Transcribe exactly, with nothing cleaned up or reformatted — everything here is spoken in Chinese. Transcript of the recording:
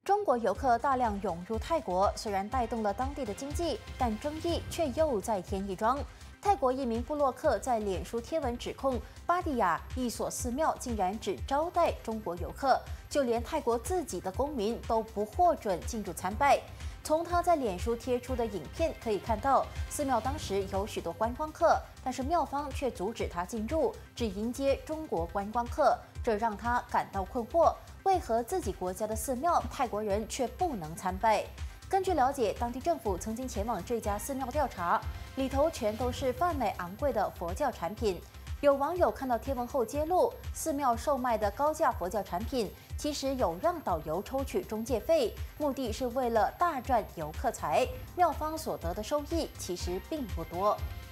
中国游客大量涌入泰国，虽然带动了当地的经济，但争议却又再添一桩。泰国一名部落客在脸书贴文指控，巴蒂亚一所寺庙竟然只招待中国游客，就连泰国自己的公民都不获准进入参拜。从他在脸书贴出的影片可以看到，寺庙当时有许多观光客，但是庙方却阻止他进入，只迎接中国观光客，这让他感到困惑。为何自己国家的寺庙，泰国人却不能参拜？根据了解，当地政府曾经前往这家寺庙调查，里头全都是贩卖昂贵的佛教产品。有网友看到贴文后揭露，寺庙售卖的高价佛教产品，其实有让导游抽取中介费，目的是为了大赚游客财，庙方所得的收益其实并不多。